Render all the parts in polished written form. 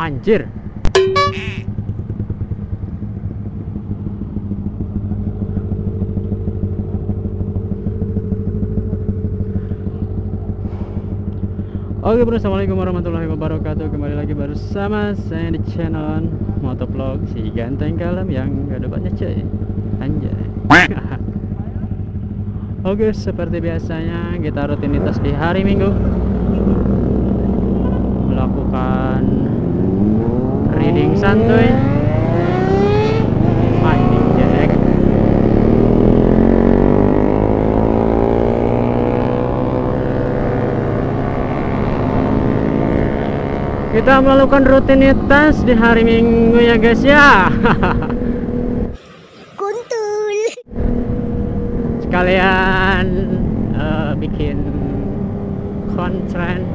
Anjir. Oke bro, assalamualaikum warahmatullahi wabarakatuh. Kembali lagi bersama saya di channel Motovlog si ganteng kalem yang gak ada banyak cuy. Anjay. Oke, seperti biasanya kita rutinitas di hari Minggu melakukan reading santuy. Anjing jelek. Kita melakukan rutinitas di hari Minggu ya guys ya. Kuntul. Sekalian bikin konten.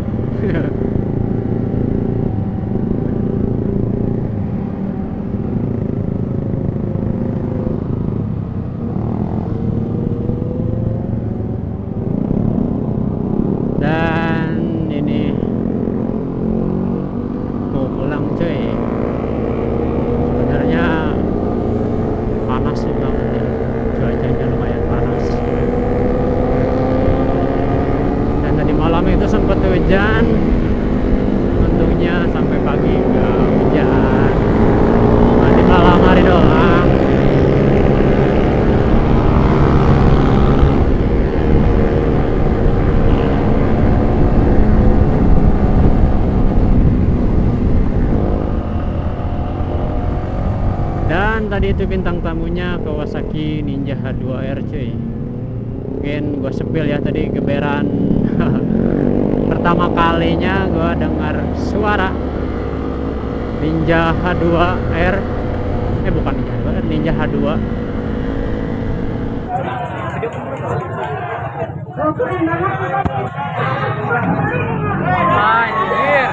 Dan ini mau pulang cuy. Sebenarnya panas sih banget ya, cuacanya lumayan panas. Dan tadi malam itu sempat hujan, untungnya sampai pagi nggak hujan, nanti malam hari doang. Dan tadi itu bintang tamunya Kawasaki Ninja H2R cuy. Mungkin gue sepil ya, tadi geberan pertama kalinya gue dengar suara Ninja H2R. Bukan Ninja H2R, Ninja H2. Anjir.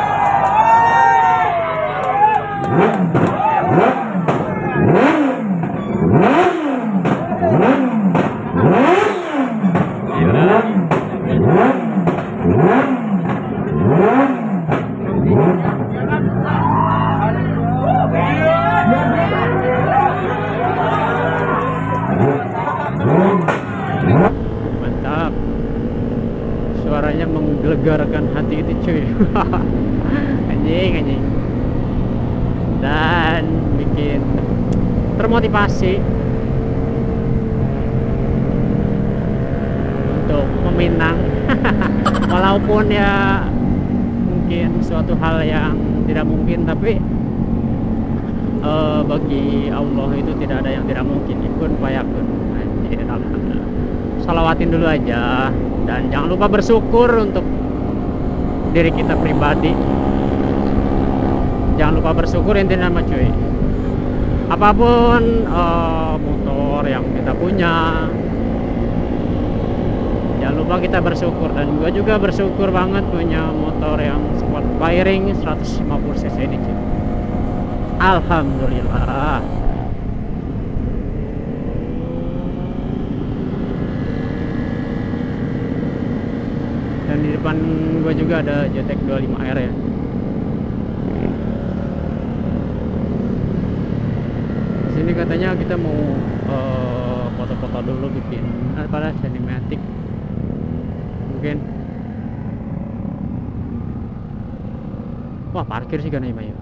Mantap, suaranya menggelegarkan hati itu cuy. Anjing dan bikin termotivasi untuk meminang. Walaupun ya mungkin suatu hal yang tidak mungkin, tapi bagi Allah itu tidak ada yang tidak mungkin. Kun fayakun. Anjir, alhamdulillah. Salawatin dulu aja, dan jangan lupa bersyukur untuk diri kita pribadi. Jangan lupa bersyukur intinya mah cuy. Apapun motor yang kita punya, jangan lupa kita bersyukur. Dan gue juga bersyukur banget punya motor yang sport firing 150 cc ini cuy. Alhamdulillah. Dan di depan gue juga ada JTEC 25R ya. Ini katanya kita mau foto-foto dulu, bikin apa, sinematik mungkin. Wah, parkir sih kan ya.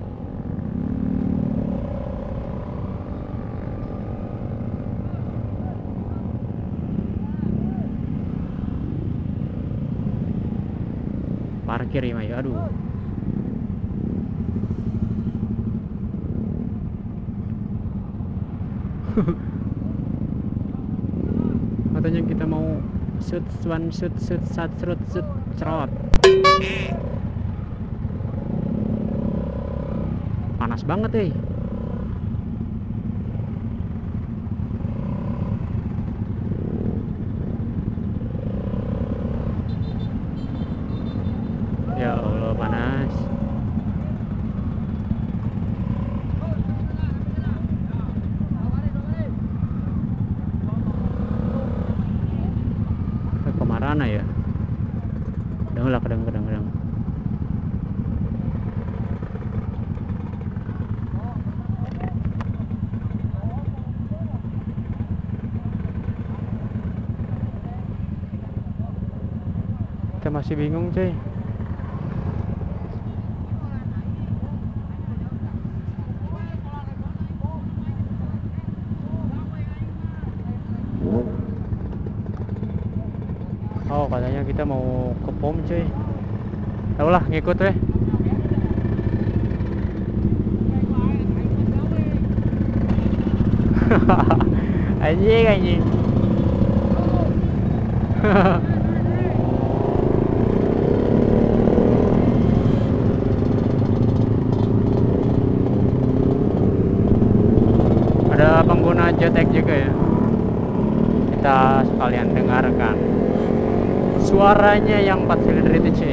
Parkir ya, aduh. Katanya kita mau shoot cerot. Panas banget ya Allah, panas. Kemana ya? Kadang. kita masih bingung cuy. Oh katanya kita mau ke pom cuy. Tau lah ngikut deh. Anjing anjing. Ada pengguna Jotek juga ya. Kita sekalian dengarkan suaranya yang 4 silinder itu cuy.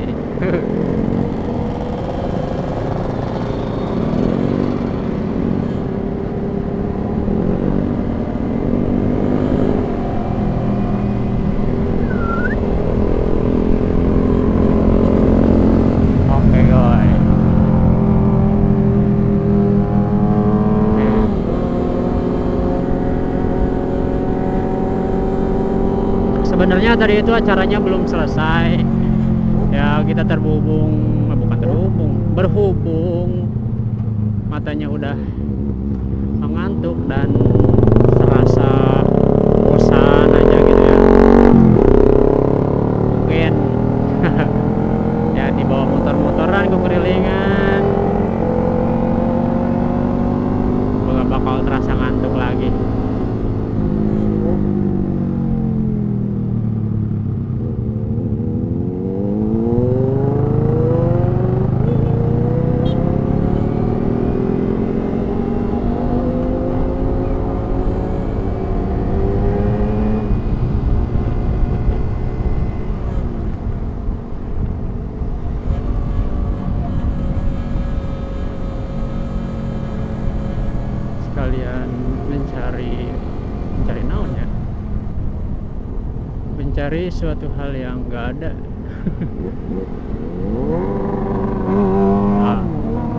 Oke guys. Sebenarnya tadi itu acaranya belum selesai ya, kita berhubung matanya udah mengantuk dan serasa bosan aja gitu ya, mungkin ya di bawah motor-motoran kekelilingan gak bakal terasa ngantuk lagi. Kalian mencari naon ya, mencari suatu hal yang nggak ada. Ah.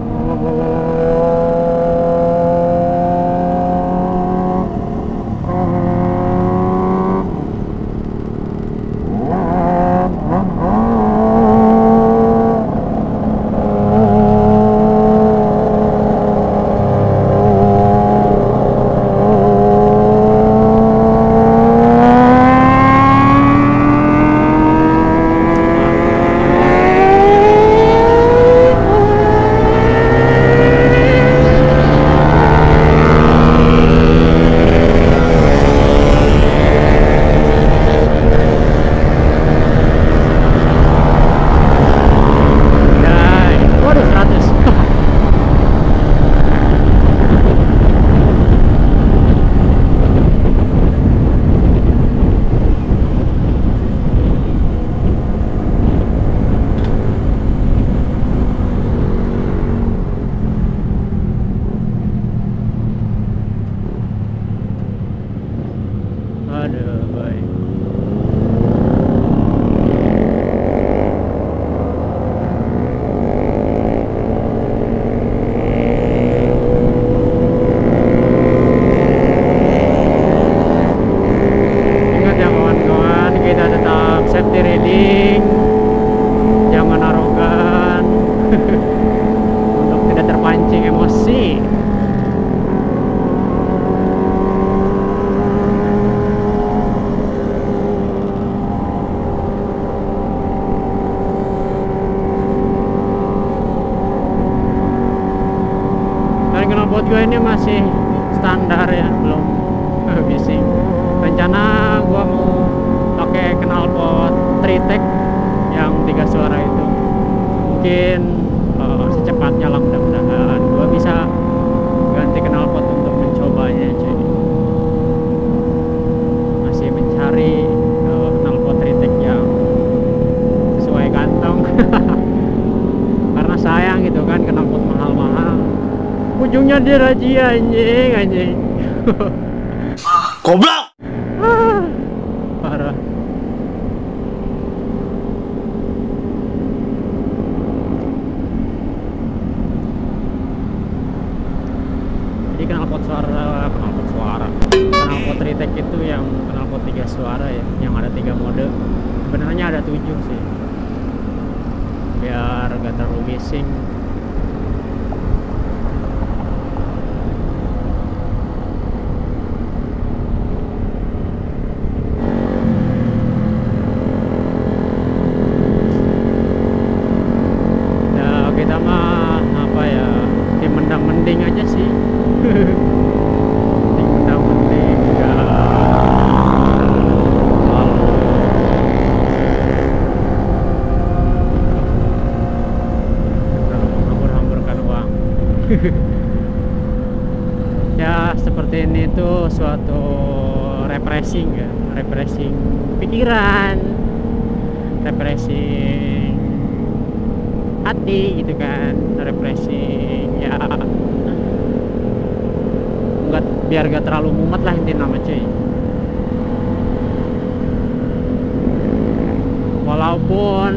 Aduh, baik. Ingat ya kawan-kawan, kita tetap safety riding, jangan arogan untuk tidak terpancing emosi. Knalpot gue ini masih standar ya, belum bising. Rencana gue mau pakai knalpot Tritec yang 3 suara itu. Mungkin secepatnya lah, mudah-mudahan gue bisa ganti knalpot untuk mencobanya cuy. Masih mencari knalpot Tritec yang sesuai kantong. Karena sayang gitu kan, knalpot mahal-mahal ujungnya dia razia anjing. Goblok. Parah. Jadi knalpot Tritec itu yang knalpot 3 suara ya, yang ada 3 mode. Sebenarnya ada 7 sih. biar gak terlalu bising. Ya kita mah apa ya, tim mendang-mending aja sih. Tim mendang-mending ya, terlalu menghambur-hamburkan uang. Ya seperti ini tuh suatu refreshing ya, refreshing pikiran, refreshing hati gitu kan, refreshing ya, nggak, biar gak terlalu mumet lah intinya nama cuy. Walaupun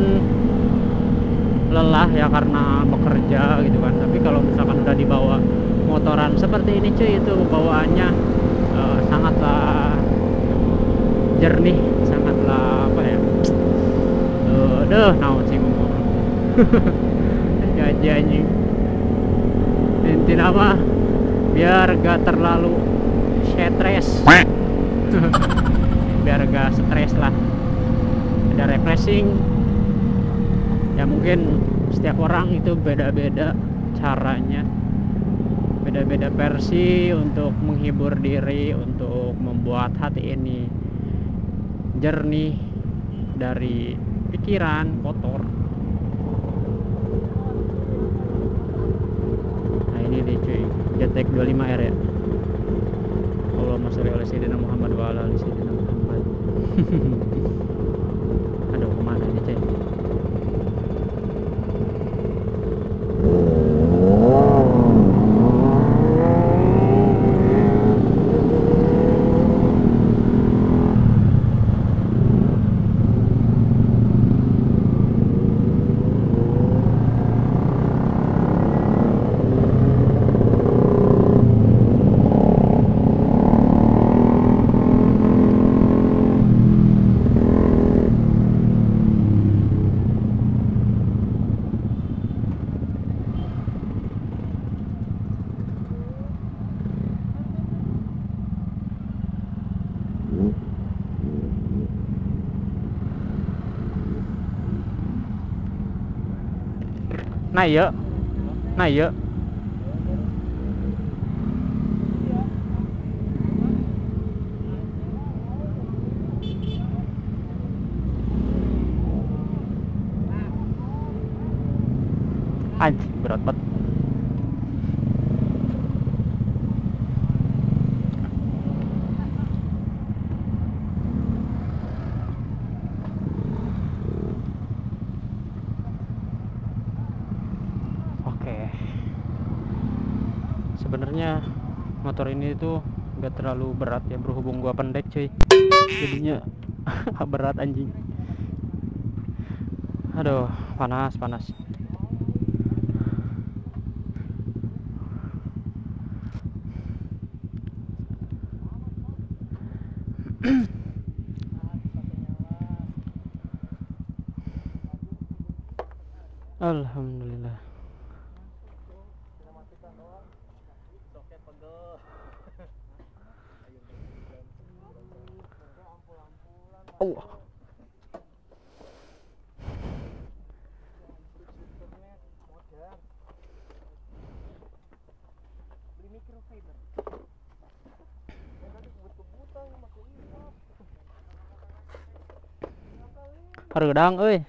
lelah ya karena bekerja gitu kan, tapi kalau misalkan udah dibawa motoran seperti ini cuy, itu bawaannya sangatlah jernih, sangatlah apa ya, naon sih ngomong. Jadi anjing inti nama biar gak terlalu stres. Biar gak stres lah, ada refreshing ya. Mungkin setiap orang itu beda-beda caranya, beda-beda versi untuk menghibur diri, untuk membuat hati ini jernih dari pikiran kotor. Nah ini deh cuy, JTX 25R ya. Allahumma sholli ala sayyidina Muhammad wa ala ali sayyidina Muhammad. Aduh, kemana ini cuy? Nah iya, nah iya. Anjing berat banget. Sebenarnya motor ini tuh gak terlalu berat ya, berhubung gua pendek cuy, jadinya berat anjing. Aduh, panas panas. Alhamdulillah. Allah. Redang euy.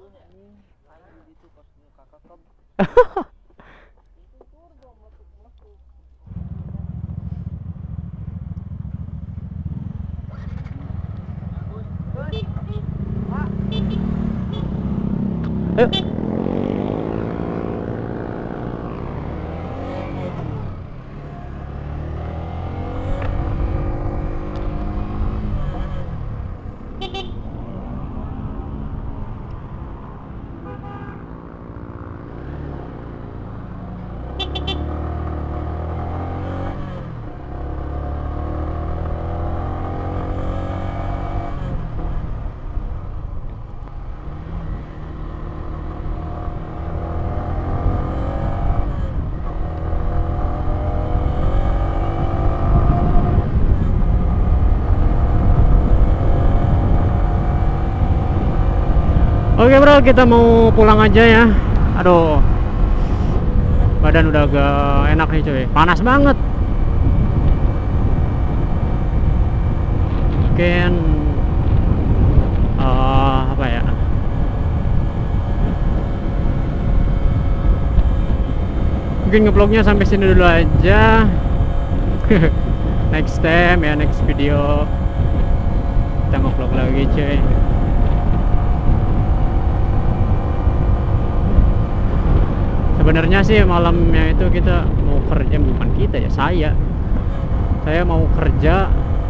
Ayo. Oke bro, kita mau pulang aja ya. Aduh, badan udah agak enak nih cuy, panas banget. Mungkin apa ya, mungkin ngevlognya sampai sini dulu aja. Next time ya, next video kita ngevlog lagi cuy. Sebenarnya sih malamnya itu kita mau kerja, bukan kita ya, saya mau kerja.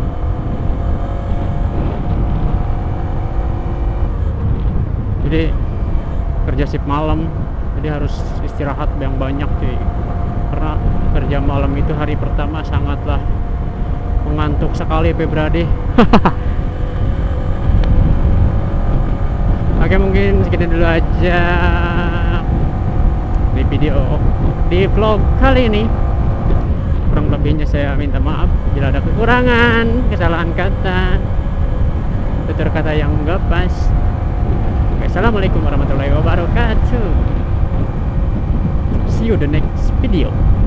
Jadi kerja shift malam, jadi harus istirahat yang banyak cuy. Karena kerja malam itu hari pertama sangatlah mengantuk sekali Febradi. Oke, mungkin segitu dulu aja di video, di vlog kali ini. Kurang lebihnya saya minta maaf bila ada kekurangan, kesalahan kata, tutur kata yang enggak pas. Oke, assalamualaikum warahmatullahi wabarakatuh. See you the next video.